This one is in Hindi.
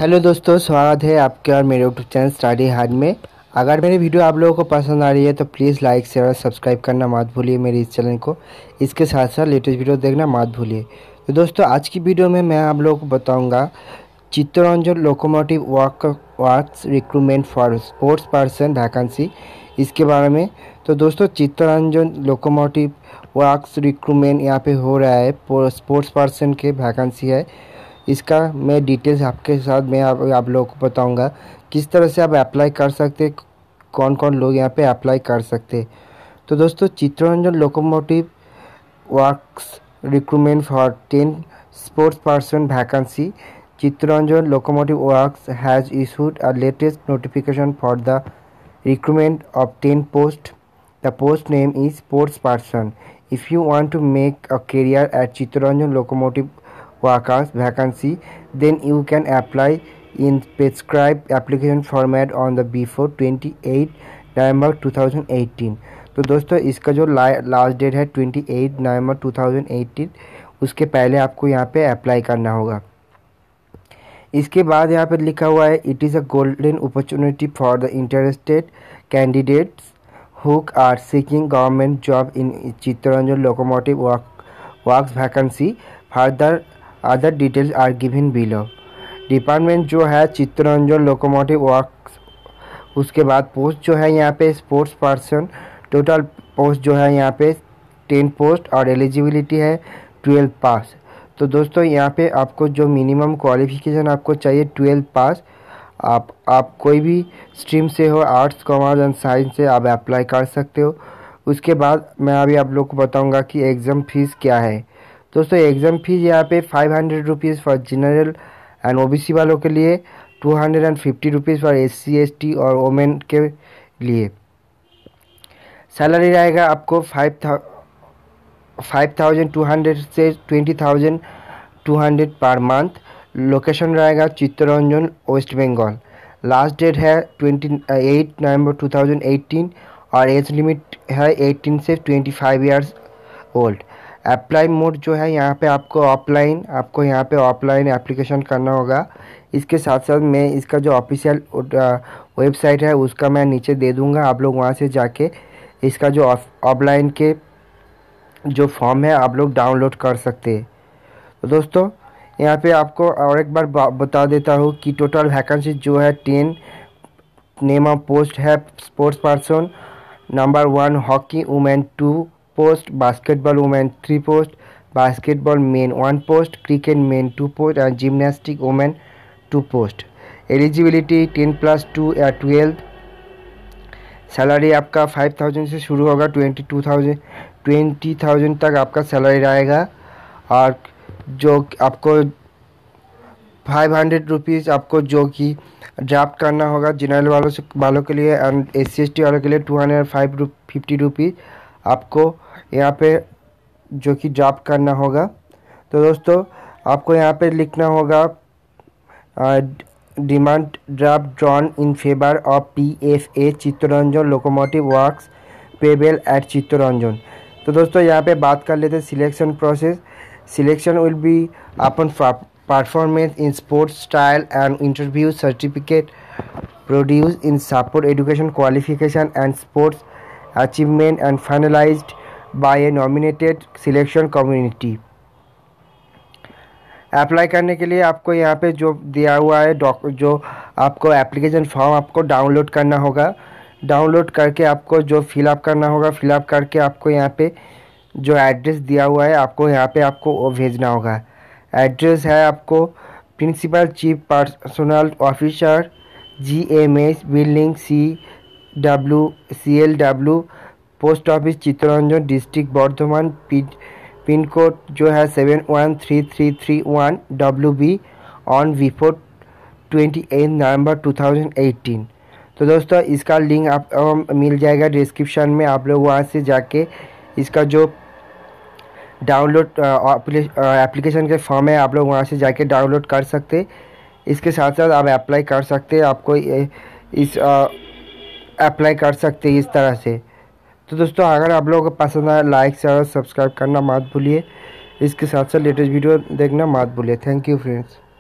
हेलो दोस्तों, स्वागत है आपके और मेरे यूट्यूब चैनल स्टडी हार्ड में। अगर मेरी वीडियो आप लोगों को पसंद आ रही है तो प्लीज़ लाइक शेयर और सब्सक्राइब करना मत भूलिए मेरे इस चैनल को। इसके साथ साथ लेटेस्ट वीडियो देखना मत भूलिए। तो दोस्तों, आज की वीडियो में मैं आप लोगों को बताऊंगा Chittaranjan locomotive works recruitment for sports person vacancy, इसके बारे में। तो दोस्तों, चित्तरंजन लोकोमोटिव वर्क्स रिक्रूटमेंट यहाँ पे हो रहा है, स्पोर्ट्स पर्सन के वैकेंसी है। इसका मैं डिटेल्स आपके साथ मैं आप लोगों को बताऊंगा किस तरह से आप अप्लाई कर सकते, कौन कौन लोग यहाँ पे अप्लाई कर सकते। तो दोस्तों, Chittaranjan locomotive works recruitment for 10 sports person vacancy. Chittaranjan locomotive works has issued a latest notification for the recruitment of 10 posts. The post name is sports person. If you want to make a career at Chittaranjan Locomotive Workers vacancy, then you can apply in prescribed application format on the before 28 November 2018. तो दोस्तों, इसका जो लास्ट डेट है 28 नवंबर 2018, उसके पहले आपको यहाँ पे अप्लाई करना होगा। इसके बाद यहाँ पे लिखा हुआ है, it is a golden opportunity for the interested candidates who are seeking government job in Chittaranjan Locomotive Works vacancy. Further other details are given below. Department जो है चित्तरंजन लोकोमोटिव वर्क्स, उसके बाद पोस्ट जो है यहाँ पे स्पोर्ट्स पर्सन। टोटल पोस्ट जो है यहाँ पे 10 पोस्ट और एलिजिबिलिटी है 12 पास। तो दोस्तों, यहाँ पे आपको जो मिनिमम क्वालिफिकेशन आपको चाहिए 12 पास। आप कोई भी स्ट्रीम से हो, आर्ट्स कॉमर्स एंड साइंस से आप अप्लाई कर सकते हो। उसके बाद मैं अभी आप लोग को बताऊंगा कि एग्ज़ाम फीस क्या है। दोस्तों, एग्ज़ाम फीस यहाँ पे 500 rupees for general and OBC वालों के लिए, 250 रुपीज़ फॉर SC ST और वोमेन के लिए। सैलरी रहेगा आपको 5,200 से 20,200 पर मंथ। लोकेशन रहेगा चित्तरंजन, वेस्ट बंगाल। लास्ट डेट है 28 नवंबर 2018 और एज लिमिट है 18 से 25 ईयर्स ओल्ड। अप्लाई मोड जो है यहाँ पे आपको यहाँ पे ऑफलाइन एप्लीकेशन करना होगा। इसके साथ साथ मैं इसका जो ऑफिशियल वेबसाइट है उसका मैं नीचे दे दूँगा, आप लोग वहाँ से जाके इसका जो ऑफलाइन के जो फॉर्म है आप लोग डाउनलोड कर सकते हैं। तो दोस्तों, यहाँ पे आपको और एक बार बता देता हूँ कि टोटल वैकेंसी जो है 10 नेम ऑफ पोस्ट है sports person. Number 1 hockey women 2 post, basketball women 3 post, basketball men 1 post, cricket men 2 post and gymnastic women 2 post. Eligibility 10+2 या 12। सैलरी आपका 5,000 से शुरू होगा, 20,000 तक आपका सैलरी रहेगा। और जो आपको 500 रुपीज़ आपको जो कि ड्राफ्ट करना होगा जनरल वालों के लिए एंड SC ST वालों के लिए 250 रुपीज़ आपको यहाँ पे जो कि ड्राफ्ट करना होगा। तो दोस्तों, आपको यहाँ पे लिखना होगा demand draft drawn in favour of PFA Chittaranjan locomotive works payable at Chittaranjan. तो दोस्तों, यहाँ पे बात कर लेते हैं selection process. Selection will be upon performance in sports style and interview certificate produced in support education qualification and sports achievement and finalized by a nominated selection committee. Apply करने के लिए आपको यहाँ पे जो दिया हुआ है जो आपको एप्लीकेशन फॉर्म आपको डाउनलोड करना होगा। डाउनलोड करके आपको जो फिलअप करना होगा, फिलअप करके आपको यहाँ पे जो एड्रेस दिया हुआ है आपको यहाँ पे आपको वो भेजना होगा। एड्रेस है आपको principal chief personnel officer GMS building CLW post office Chittaranjan district Bardhaman, pin code जो है 713331 WB ऑन बिफोर 28 नवंबर 2018। तो दोस्तों, इसका लिंक आप मिल जाएगा डिस्क्रिप्शन में, आप लोग वहाँ से जाके इसका जो डाउनलोड एप्लीकेशन के फॉर्म है आप लोग वहाँ से जाके डाउनलोड कर सकते। इसके साथ साथ आप अप्लाई कर सकते, आपको इस अप्लाई कर सकते इस तरह से। तो दोस्तों, अगर आप लोगों को पसंद आया लाइक शेयर और सब्सक्राइब करना मत भूलिए। इसके साथ साथ लेटेस्ट वीडियो देखना मत भूलिए। Thank you friends.